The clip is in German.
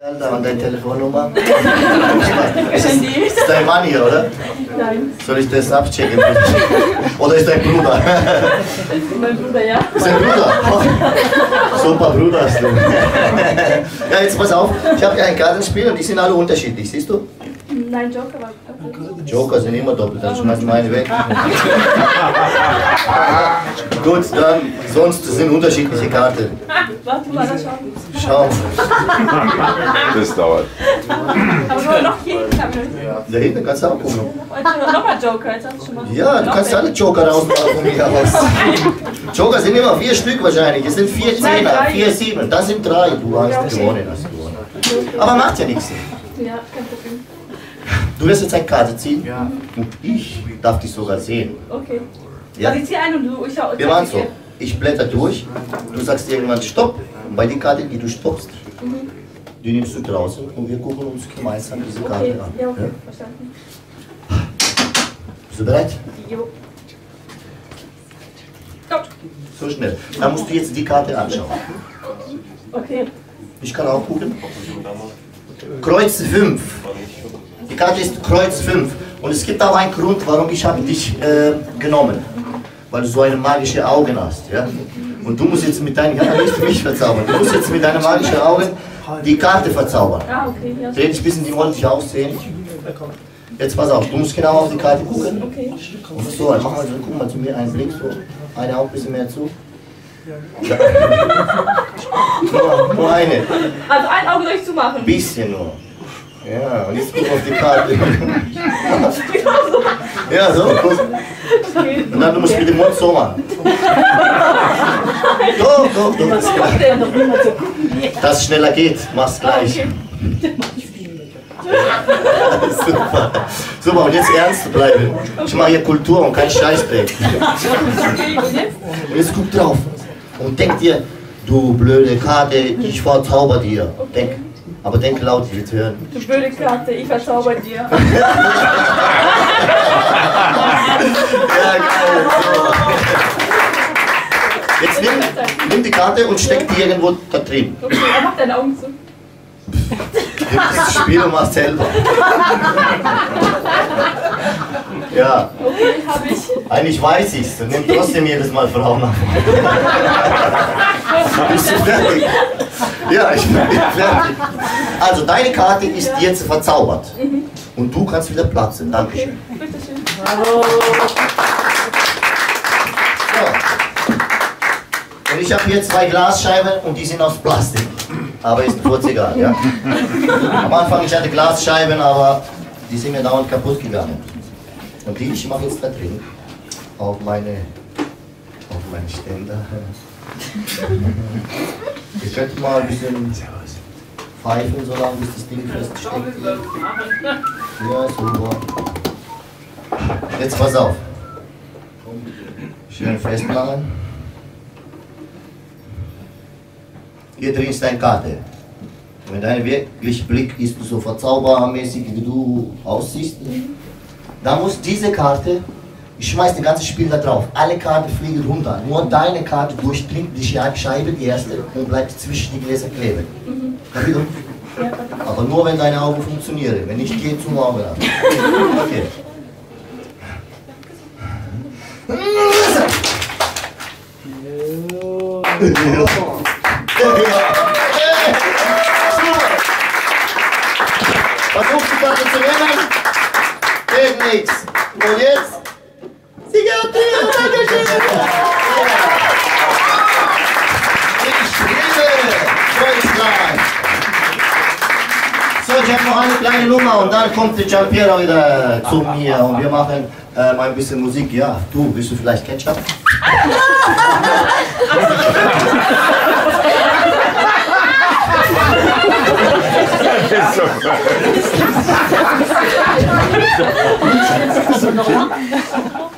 Und deine Telefonnummer? Ist dein Mann hier, oder? Nein. Soll ich das abchecken? Oder ist dein Bruder? Mein Bruder, ja. Ist dein Bruder? Oh, super Bruder hast du. Ja, jetzt pass auf. Ich habe hier ein Kartenspiel und die sind alle unterschiedlich, siehst du? Nein, Joker war doppelt. Joker sind immer doppelt, dann schmeiß meine weg. Gut, dann sonst sind unterschiedliche Karten. Warte mal, das schauen. Schau. Das dauert. Aber nur noch hier hinten. Da hinten kannst du auch gucken. Nochmal Joker, jetzt hast du schon mal. Ja, du kannst alle Joker rausmachen von mir aus. Joker sind immer 4 Stück wahrscheinlich. Es sind 4 Zehner, 4 Sieben. Das sind 3. Du hast gewonnen, Aber macht ja nichts. Ja, kein Problem. Du wirst jetzt eine Karte ziehen. Ja. Und ich darf dich sogar sehen. Okay. Ja. Also ich ziehe ein und du, ich schau. Wir machen so. Ich blätter durch. Du sagst irgendwann Stopp. Und bei der Karte, die du stoppst, die nimmst du draußen und wir gucken uns gemeinsam diese Karte Okay, an. ja, okay, Ja? verstanden. Bist du bereit? Jo. Stopp. So schnell. Dann musst du jetzt die Karte anschauen. Okay. Ich kann auch gucken. Kreuz 5. Die Karte ist Kreuz 5. Und es gibt auch einen Grund, warum ich habe dich genommen. Weil du so eine magische Augen hast. Ja? Und du musst jetzt mit deinen, ja, nicht mich verzaubern. Du musst jetzt mit deinen magischen Augen die Karte verzaubern. Ah, okay, ja. Dreh dich ein bisschen, die wollen dich aussehen. Jetzt pass auf, du musst genau auf die Karte gucken. Okay. Und so, dann mach mal so, guck mal zu mir einen Blick so. Eine Auge ein bisschen mehr zu. Ja. Nur eine. Also ein Auge soll ich zumachen. Ein bisschen nur. Ja, und jetzt guck auf die Karte. Ja, so. Okay. Und dann du musst mit dem Mund so machen. Doch, doch, doch. Das ist klar. Dass es schneller geht, mach's gleich. Okay. Super. Super, und jetzt ernst bleiben. Ich mache hier Kultur und kein Scheißdreck. Okay, und jetzt? Und jetzt guck drauf. Und denk dir, du blöde Karte, ich verzauber dir. Denk. Aber denk laut, ich will es hören. Du blöde Karte, ich verzauber dir. Ja, geil. So. Jetzt nimm die Karte und steck die irgendwo da drin. Okay, mach deine Augen zu. Das Spiel machst selber. Ja. Okay, hab ich. Eigentlich weiß ich's. Nimm trotzdem jedes Mal Frauen auf. Bist du fertig? Ja, ich bin fertig. Also deine Karte ist jetzt verzaubert. Und du kannst wieder platzen. Dankeschön. Okay, bitteschön. So. Und ich habe hier 2 Glasscheiben und die sind aus Plastik. Aber ist kurz egal, ja? Am Anfang ich hatte Glasscheiben, aber die sind mir dauernd kaputt gegangen. Und die ich mache jetzt da drin. Auf meine Ständer. Ich könnte mal ein bisschen pfeifen, solange bis das Ding feststeckt. Ja, super. Jetzt pass auf. Schön festmachen. Hier drin ist deine Karte. Wenn dein wirklicher Blick ist so verzaubermäßig, wie du aussiehst, dann muss diese Karte, ich schmeiß das ganze Spiel da drauf, alle Karten fliegen runter, nur deine Karte durchdringt die Scheibe, die erste, und bleibt zwischen die Gläser kleben. Aber nur wenn deine Augen funktionieren, wenn nicht, geh zum Auge ab. Okay. Versuch die Karte zu nehmen. Geht nichts. Und jetzt? Siegertür, Dankeschön. Ich liebe Deutschland. So, ich habe noch eine kleine Nummer und dann kommt der Giampiero wieder zu mir und wir machen mal ein bisschen Musik. Ja, du, willst du vielleicht Ketchup? Das ist so